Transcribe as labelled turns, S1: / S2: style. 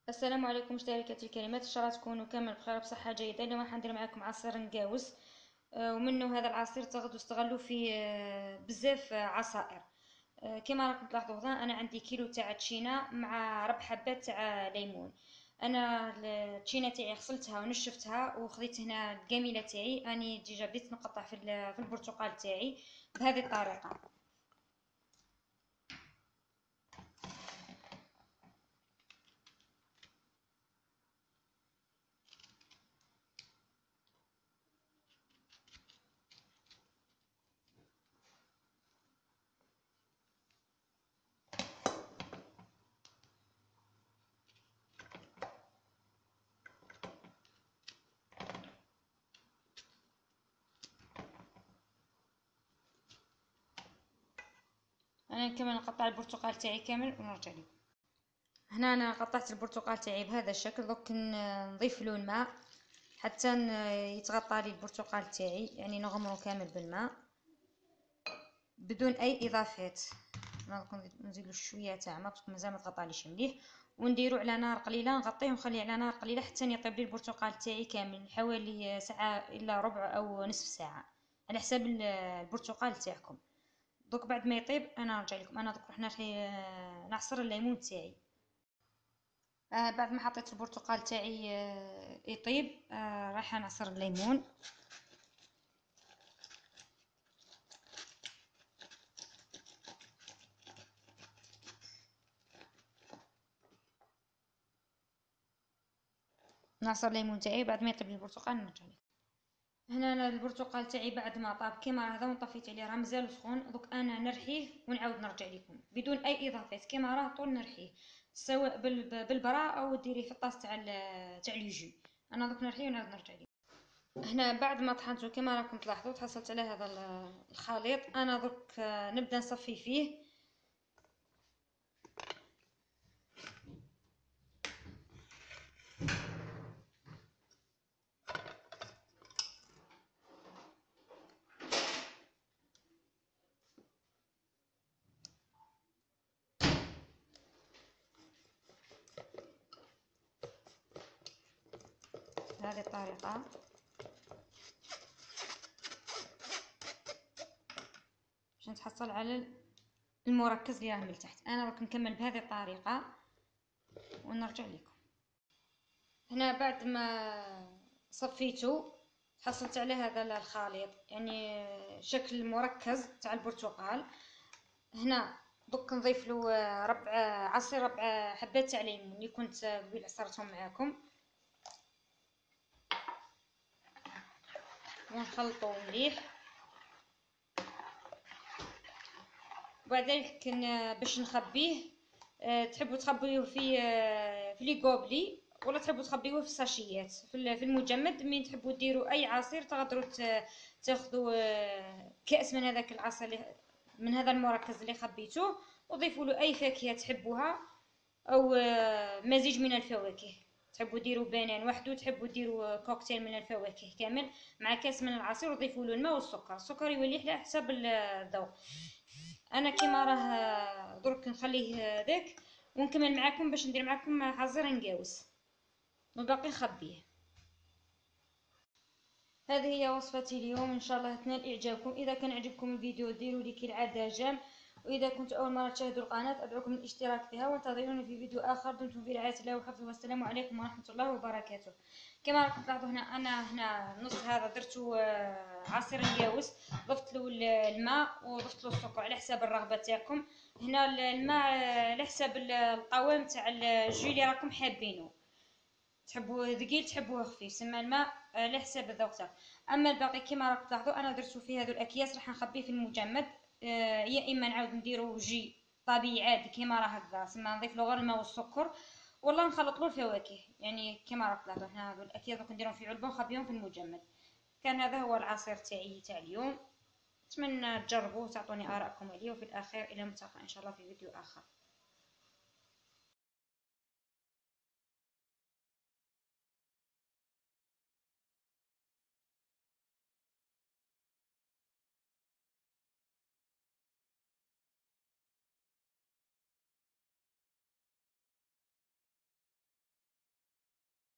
S1: السلام عليكم مشتركاتي الكريمات، ان شاء الله تكونوا كامل بخير بصحه جيده. اليوم راح ندير معكم عصير نقاوس. ومنه هذا العصير تقدروا تستغلوا فيه بزاف عصائر. كما راكم تلاحظوا هنا انا عندي كيلو تاع تشينا مع 4 حبات تاع ليمون. انا التشينا تاعي غسلتها ونشفتها وخذيت هنا القاميله تاعي، اني ديجا بديت نقطع في البرتقال تاعي بهذه الطريقه. انا كمان نقطع البرتقال تاعي كامل ونرجع لكم. هنا انا قطعت البرتقال تاعي بهذا الشكل، دوك نضيف له الماء حتى يتغطى لي البرتقال تاعي، يعني نغمره كامل بالماء بدون اي اضافات. نزيدلو شويه تاع ماء باسكو مازال ما تغطاليش مليح، ونديرو على نار قليله، نغطيه ونخليه على نار قليله حتى يطيب لي البرتقال تاعي كامل، حوالي ساعه الا ربع او نصف ساعه على حساب البرتقال تاعكم. دوك بعد ما يطيب انا نرجع لكم. انا دوك راح نعصر الليمون تاعي. بعد ما حطيت البرتقال تاعي يطيب، راح نعصر الليمون. نعصر الليمون تاعي بعد ما يطيب البرتقال نرجع لكم. هنا أنا البرتقال تاعي بعد ما طاب كيما هذا ونطفيت عليه، راه مازال سخون. دوك انا نرحيه ونعاود نرجع لكم بدون اي اضافات كيما راه طول نرحيه، سواء بالبرا او ديريه في الطاس تاع اليجو. انا دوك نرحيه ونعاود نرجع لكم. هنا بعد ما طحنته كيما راكم تلاحظوا تحصلت على هذا الخليط. انا دوك نبدا نصفي فيه. بهذه الطريقه باش نتحصل على المركز اللي راه من تحت. انا راك نكمل بهذه الطريقه ونرجع لكم. هنا بعد ما صفيته حصلت على هذا الخليط، يعني شكل مركز تاع البرتقال. هنا دوك نضيف له عصير 4 حبات تاع ليمون اللي كنت قبيل عصرتهم معاكم، ونخلطو مليح. وبعد ذلك باش نخبيه، تحبوا تخبيوه في لي غوبلي ولا تحبوا تخبيوه في الساشيات في المجمد. من تحبوا ديروا اي عصير تقدروا تاخذوا كأس من هذاك العصير من هذا المركز اللي خبيتوه، وضيفوا له اي فاكهه تحبوها او مزيج من الفواكه. تحبوا ديروا بنان وحده، تحبوا ديروا كوكتيل من الفواكه كامل مع كاس من العصير، وضيفوا له الماء والسكر. السكر يولي على حسب الذوق. انا كيما راه درك نخليه ذاك ونكمل معاكم باش ندير معاكم عصير نقاوس وباقي نخبيه. هذه هي وصفتي اليوم، ان شاء الله تنال اعجابكم. اذا كان عجبكم الفيديو ديروا لي كالعاده جيم، واذا كنت اول مره تشاهدوا القناه ادعوكم للاشتراك فيها، وانتظروني في فيديو اخر. دمتم في رعايه الله وحفظه، والسلام عليكم ورحمه الله وبركاته. كما راكم تلاحظوا هنا انا نص هذا درتو عصير نقاوس، ضفت له الماء وضفت له السكر على حساب الرغبه تاعكم. هنا الماء على حساب القوام تاع الجو اللي راكم حابينه، تحبوه ثقيل تحبوه خفيف. سما الماء على حساب الذوق تاعكم. اما الباقي كما راكم تلاحظوا انا درتو في هذو الاكياس راح نخبيه في المجمد. يا اما نعاود نديرو جي طبيعي عادي كيما راه هكذا، سما نضيف له غير الماء والسكر، والله نخلط له الفواكه يعني كيما راكم تلاحظوا. هنا هذو الاكياس دوك نديرهم في علبه ونخبيهم في المجمد. كان هذا هو العصير تاعي تاع اليوم. اتمنى تجربوه وتعطوني ارائكم عليه، وفي الاخير الى ملتقى ان شاء الله في فيديو اخر.